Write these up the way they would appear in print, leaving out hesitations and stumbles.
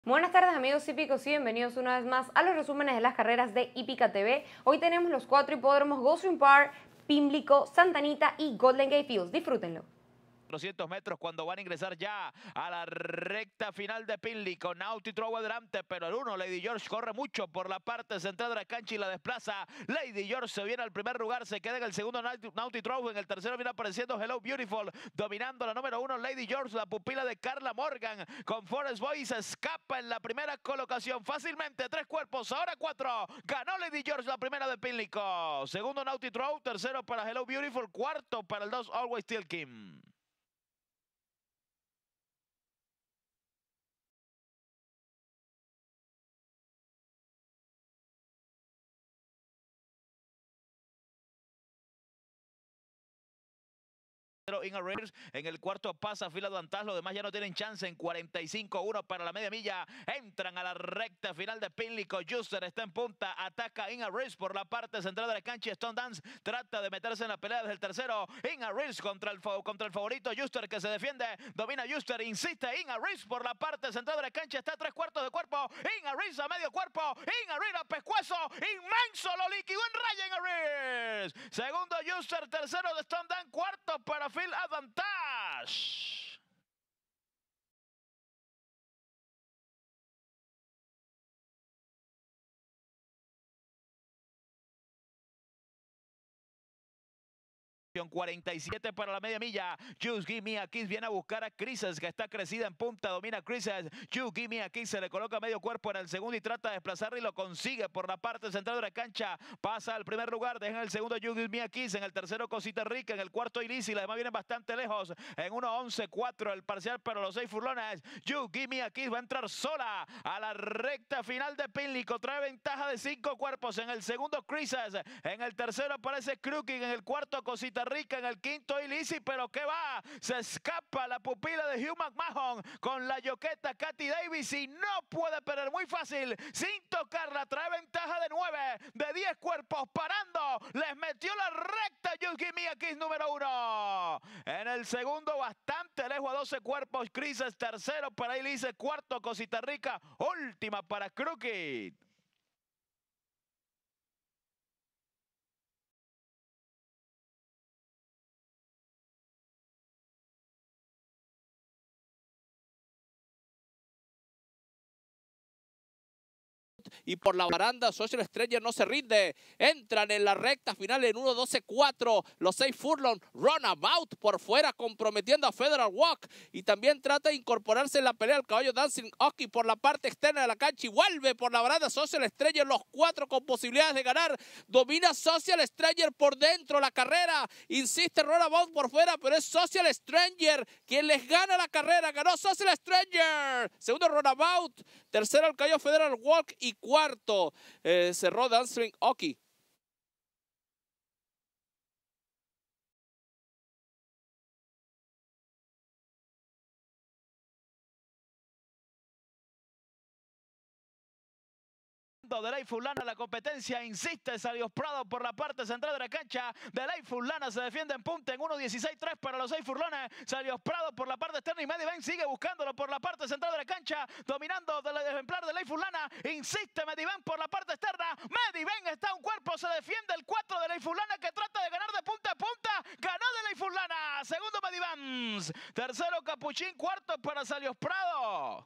Buenas tardes amigos hípicos y bienvenidos una vez más a los resúmenes de las carreras de Hípica TV. Hoy tenemos los 4 hipódromos Gulfstream Park, Pimlico, Santa Anita y Golden Gate Fields. Disfrútenlo. 400 metros cuando van a ingresar ya a la recta final de Pimlico. Naughty Throw adelante, pero el 1, Lady George, corre mucho por la parte central de la cancha y la desplaza. Lady George se viene al primer lugar, se queda en el segundo Naughty Throw, en el tercero viene apareciendo Hello Beautiful, dominando la número 1 Lady George, la pupila de Carla Morgan con Forest Boy, se escapa en la primera colocación fácilmente, 3 cuerpos, ahora 4, ganó Lady George la primera de Pimlico. Segundo Naughty Throw, tercero para Hello Beautiful, cuarto para el 2 Always Still Kim. In arrears. En el cuarto pasa fila Duantas, los demás ya no tienen chance. En 45-1 para la media milla, entran a la recta final de Pimlico. Juster está en punta, ataca In arrears por la parte central de la cancha. Stone Dance trata de meterse en la pelea desde el tercero. In arrears contra el favorito Juster, que se defiende, domina Juster, insiste In arrears por la parte central de la cancha, está a 3/4 de cuerpo. In arrears a medio cuerpo, In arrears a pescuezo, inmenso, lo liquidó en raya In arrears. Segundo Juster, tercero de Stone Dance, cuarto para Phil Advantage. 47 para la media milla. Just Give Me a Kiss viene a buscar a Crises, que está crecida en punta, domina Crises. Just Give Me a Kiss se le coloca medio cuerpo en el segundo y trata de desplazarlo y lo consigue por la parte central de la cancha. Pasa al primer lugar, deja en el segundo Just Give Me a Kiss, en el tercero Cosita Rica, en el cuarto Ilisi, las demás vienen bastante lejos. En 1:11.4 el parcial para los 6 furlones. Just Give Me a Kiss va a entrar sola a la recta final de Pimlico, trae ventaja de 5 cuerpos. En el segundo Crises, en el tercero aparece Crooking, en el cuarto Cosita Rica, en el quinto Ilisi, pero ¿qué va? Se escapa la pupila de Hugh McMahon con la yoqueta Katy Davis y no puede perder muy fácil sin tocarla, trae ventaja de 9, de 10 cuerpos, parando, les metió la recta Just Give Me a Kiss número 1. En el segundo bastante lejos a 12 cuerpos, Crises, tercero para Ilisi, cuarto Cosita Rica, última para Crooked. Y por la baranda Social Stranger no se rinde, entran en la recta final en 1:12.4 los 6 furlong, Runabout por fuera comprometiendo a Federal Walk y también trata de incorporarse en la pelea al caballo Dancing Oki por la parte externa de la cancha y vuelve por la baranda Social Stranger, los 4 con posibilidades de ganar, domina Social Stranger por dentro la carrera, insiste Runabout por fuera, pero es Social Stranger quien les gana la carrera, ganó Social Stranger, segundo Runabout, tercero el caballo Federal Walk y cuarto cerró Dancing Oki. De Fulana, la competencia insiste, salió Prado por la parte central de la cancha, de Fulana se defiende en punta en 1:16.3 para los 6 furlones, salió Prado por la parte externa y Mediven sigue buscándolo por la parte central de la cancha, dominando del ejemplar de Fulana, insiste Mediven por la parte externa, Mediven está a un cuerpo, se defiende el 4 de Fulana que trata de ganar de punta a punta, ganó de Fulana, segundo Mediven, tercero Capuchín, cuarto para Salios Prado.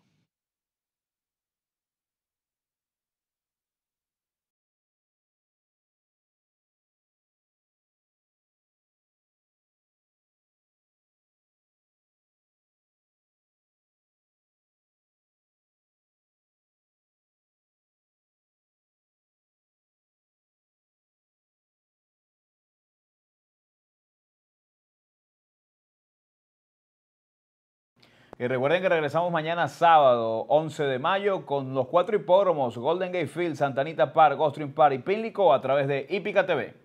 Y recuerden que regresamos mañana sábado 11 de mayo con los 4 hipódromos Golden Gate Fields, Santa Anita Park, Gulfstream Park y Pimlico a través de Hípica TV.